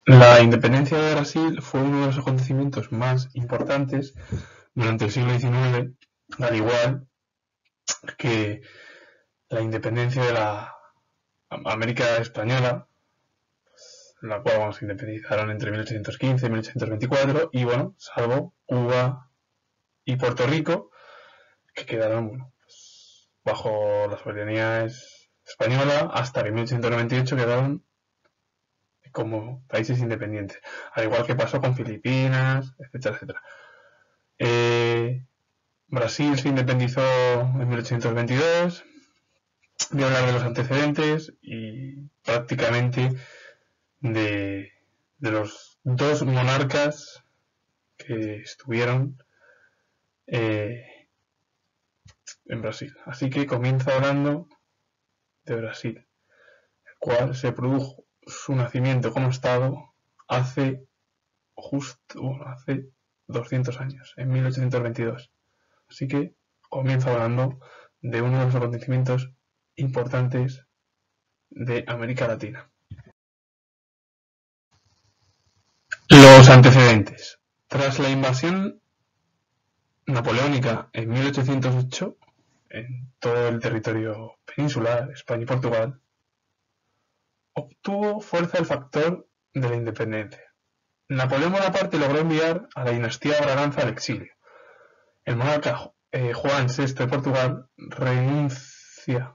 La independencia de Brasil fue uno de los acontecimientos más importantes durante el siglo XIX, al igual que la independencia de la América Española, la cual se independizaron entre 1815 y 1824, y bueno, salvo Cuba y Puerto Rico, que quedaron bajo la soberanía española, hasta que en 1898 quedaron como países independientes, al igual que pasó con Filipinas, etcétera, etcétera. Brasil se independizó en 1822. Voy a hablar de los antecedentes y prácticamente de los dos monarcas que estuvieron en Brasil. Así que comienzo hablando de Brasil, el cual se produjo su nacimiento como Estado hace 200 años, en 1822. Así que comienzo hablando de uno de los acontecimientos importantes de América Latina. Los antecedentes. Tras la invasión napoleónica en 1808 en todo el territorio peninsular, España y Portugal, obtuvo fuerza el factor de la independencia. Napoleón Bonaparte logró enviar a la dinastía Braganza al exilio. El monarca Juan VI de Portugal renunció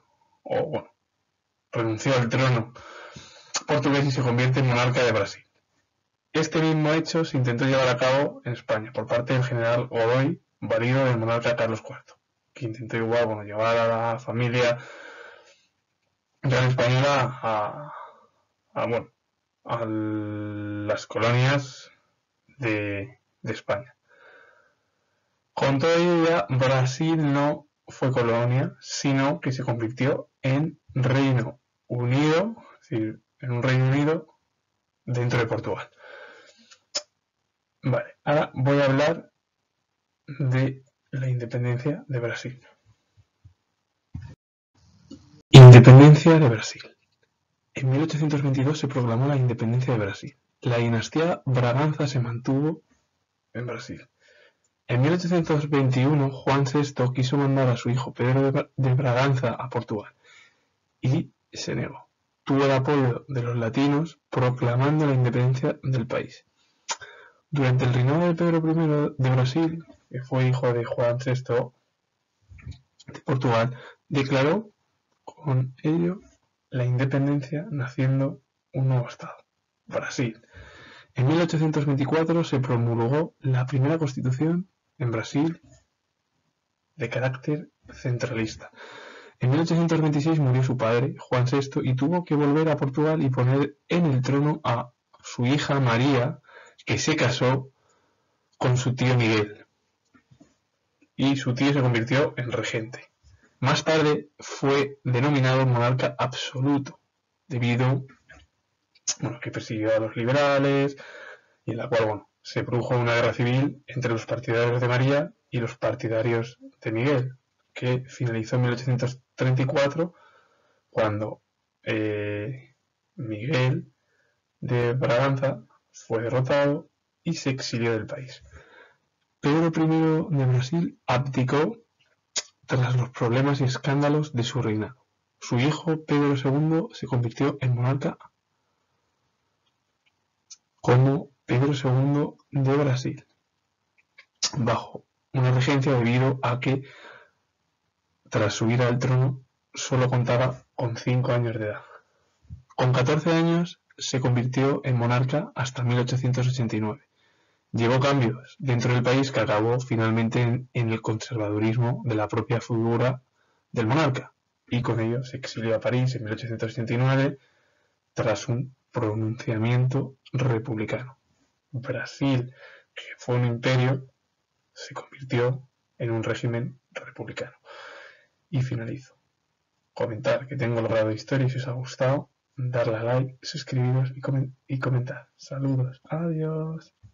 al trono portugués y se convierte en monarca de Brasil. Este mismo hecho se intentó llevar a cabo en España por parte del general Godoy, marido del monarca Carlos IV, que intentó igual llevar a la familia real española a las colonias de España. Con todo ello, ya Brasil no fue colonia, sino que se convirtió en Reino Unido, es decir, en un Reino Unido dentro de Portugal. Vale, ahora voy a hablar de la independencia de Brasil. Independencia de Brasil. En 1822 se proclamó la independencia de Brasil. La dinastía Braganza se mantuvo en Brasil. En 1821, Juan VI quiso mandar a su hijo Pedro de Braganza a Portugal y se negó. Tuvo el apoyo de los latinos proclamando la independencia del país. Durante el reinado de Pedro I de Brasil, que fue hijo de Juan VI de Portugal, declaró con ello la independencia, naciendo un nuevo estado, Brasil. En 1824 se promulgó la primera constitución en Brasil de carácter centralista. En 1826 murió su padre, Juan VI, y tuvo que volver a Portugal y poner en el trono a su hija María, que se casó con su tío Miguel. Y su tío se convirtió en regente. Más tarde fue denominado monarca absoluto, debido que persiguió a los liberales y en la cual se produjo una guerra civil entre los partidarios de María y los partidarios de Miguel, que finalizó en 1834 cuando Miguel de Braganza fue derrotado y se exilió del país. Pedro I de Brasil abdicó tras los problemas y escándalos de su reinado. Su hijo Pedro II se convirtió en monarca como Pedro II de Brasil, bajo una regencia debido a que tras subir al trono solo contaba con 5 años de edad. Con 14 años se convirtió en monarca hasta 1889. Llevó cambios dentro del país que acabó finalmente en el conservadurismo de la propia figura del monarca, y con ello se exilió a París en 1889 tras un pronunciamiento republicano. Brasil, que fue un imperio, se convirtió en un régimen republicano. Y finalizo. Comentar que tengo el grado de historia y si os ha gustado, darle a like, suscribiros y comentar. Saludos. Adiós.